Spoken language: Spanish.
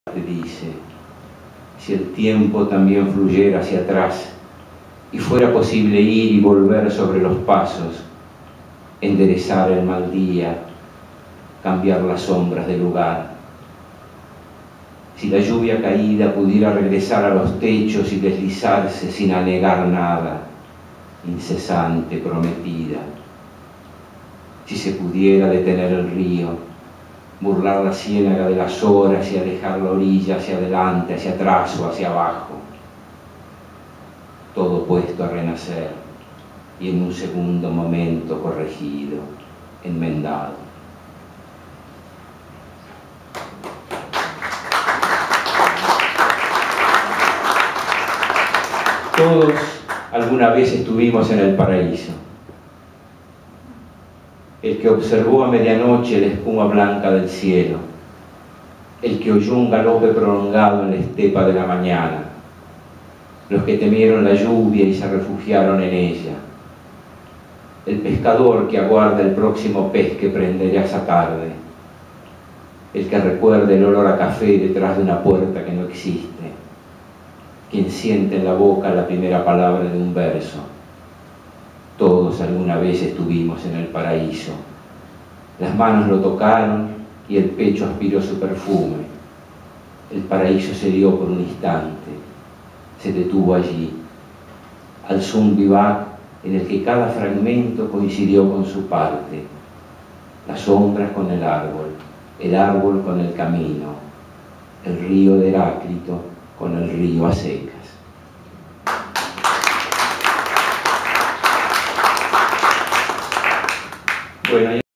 te dice, si el tiempo también fluyera hacia atrás y fuera posible ir y volver sobre los pasos, enderezar el mal día, cambiar las sombras de lugar. Si la lluvia caída pudiera regresar a los techos y deslizarse sin anegar nada, incesante, prometida. Si se pudiera detener el río, burlar la ciénaga de las horas y alejar la orilla hacia adelante, hacia atrás o hacia abajo. Todo puesto a renacer y en un segundo momento corregido, enmendado. Todos alguna vez estuvimos en el paraíso. El que observó a medianoche la espuma blanca del cielo, el que oyó un galope prolongado en la estepa de la mañana, los que temieron la lluvia y se refugiaron en ella, el pescador que aguarda el próximo pez que prenderá esa tarde, el que recuerda el olor a café detrás de una puerta que no existe, quien siente en la boca la primera palabra de un verso. Todos alguna vez estuvimos en el paraíso. Las manos lo tocaron y el pecho aspiró su perfume. El paraíso se dio por un instante, se detuvo allí, alzó un vivac en el que cada fragmento coincidió con su parte, las sombras con el árbol con el camino, el río de Heráclito con el río a secas.